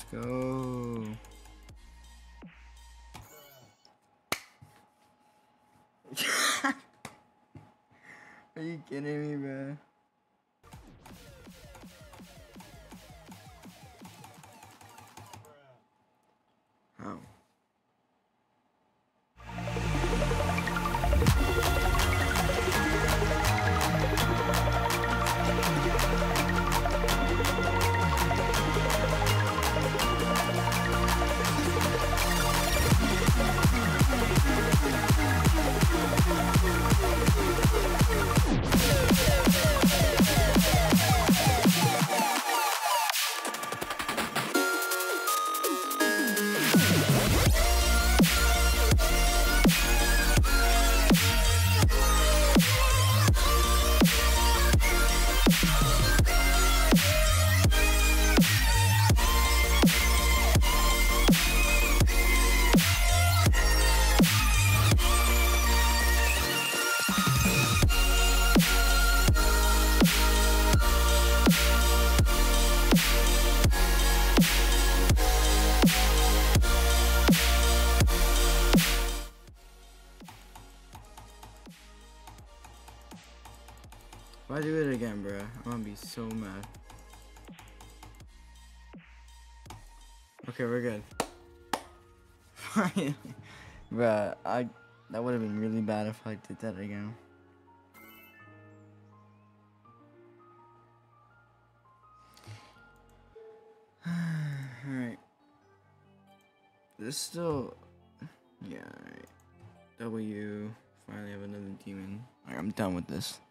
go. Are you kidding me, bro? How? If I do it again, bro, I'm gonna be so mad. Okay, we're good. Finally. Bruh, that would have been really bad if I did that again. Alright. This still... Yeah, alright. W. Finally have another demon. Alright, I'm done with this.